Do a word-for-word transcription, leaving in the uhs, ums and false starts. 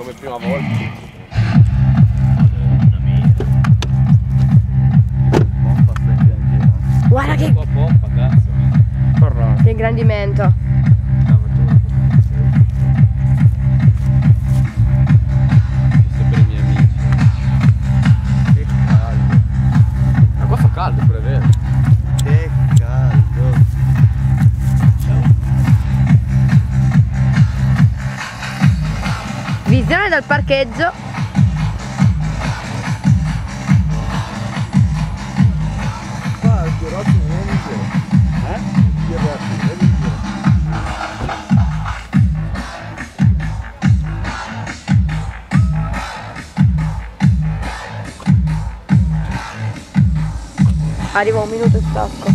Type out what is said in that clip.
come prima volta. Guarda che... Poppa, cazzo. Che ingrandimento. Questo è per i miei amici. Che caldo. Ma qua fa caldo pure, è vero? Che caldo. Visione dal parcheggio. Arriva un minuto e stacco.